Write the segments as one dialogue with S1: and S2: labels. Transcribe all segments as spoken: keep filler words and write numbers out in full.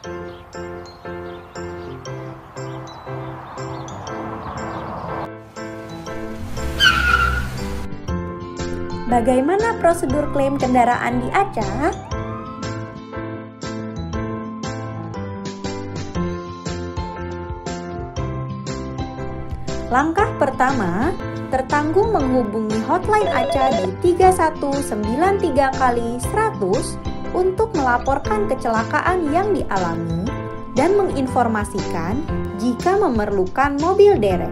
S1: Bagaimana prosedur klaim kendaraan di Aceh? Langkah pertama, tertanggung menghubungi hotline Aceh di tiga satu sembilan tiga kali seratus untuk melaporkan kecelakaan yang dialami dan menginformasikan jika memerlukan mobil derek.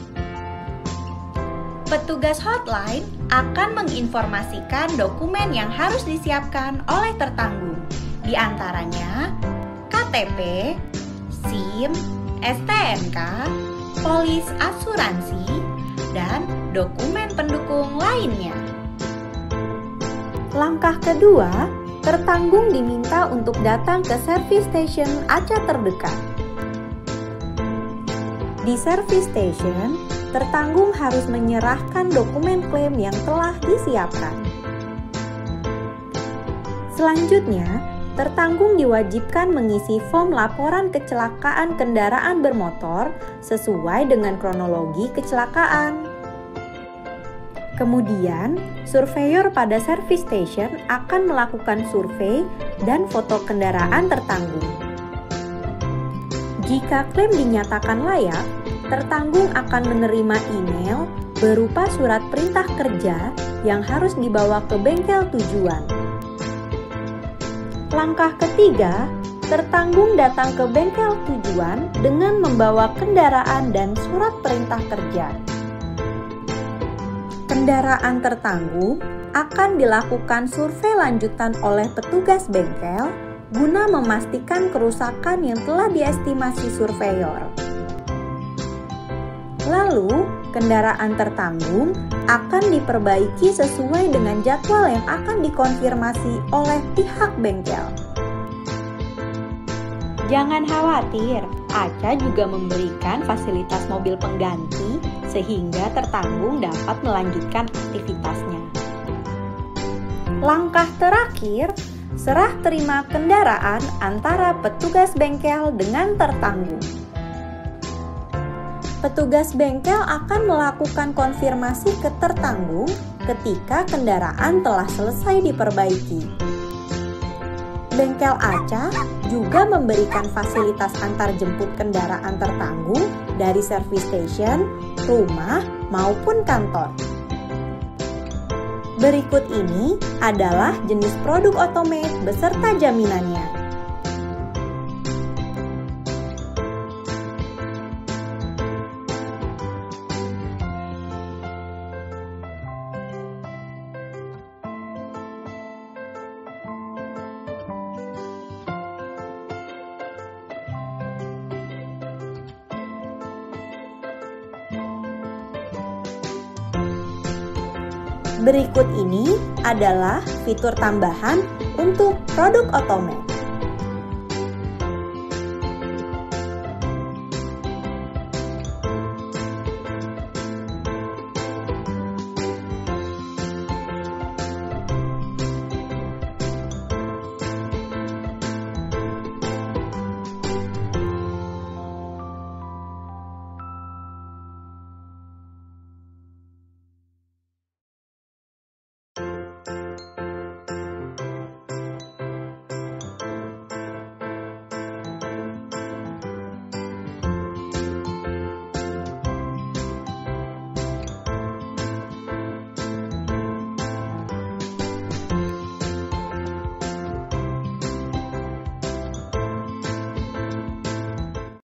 S1: Petugas hotline akan menginformasikan dokumen yang harus disiapkan oleh tertanggung, di antaranya K T P, SIM, S T N K, polis asuransi, dan dokumen pendukung lainnya. Langkah kedua, tertanggung diminta untuk datang ke service station Aceh terdekat. Di service station, tertanggung harus menyerahkan dokumen klaim yang telah disiapkan. Selanjutnya, tertanggung diwajibkan mengisi form laporan kecelakaan kendaraan bermotor sesuai dengan kronologi kecelakaan. Kemudian, surveyor pada service station akan melakukan survei dan foto kendaraan tertanggung. Jika klaim dinyatakan layak, tertanggung akan menerima email berupa surat perintah kerja yang harus dibawa ke bengkel tujuan. Langkah ketiga, tertanggung datang ke bengkel tujuan dengan membawa kendaraan dan surat perintah kerja. Kendaraan tertanggung akan dilakukan survei lanjutan oleh petugas bengkel guna memastikan kerusakan yang telah diestimasi surveyor. Lalu, kendaraan tertanggung akan diperbaiki sesuai dengan jadwal yang akan dikonfirmasi oleh pihak bengkel. Jangan khawatir, Aceh juga memberikan fasilitas mobil pengganti sehingga tertanggung dapat melanjutkan aktivitasnya. Langkah terakhir, serah terima kendaraan antara petugas bengkel dengan tertanggung. Petugas bengkel akan melakukan konfirmasi ke tertanggung ketika kendaraan telah selesai diperbaiki. Bengkel Aceh juga memberikan fasilitas antar jemput kendaraan tertanggung dari service station, rumah, maupun kantor. Berikut ini adalah jenis produk otomatis beserta jaminannya. Berikut ini adalah fitur tambahan untuk produk otomatis.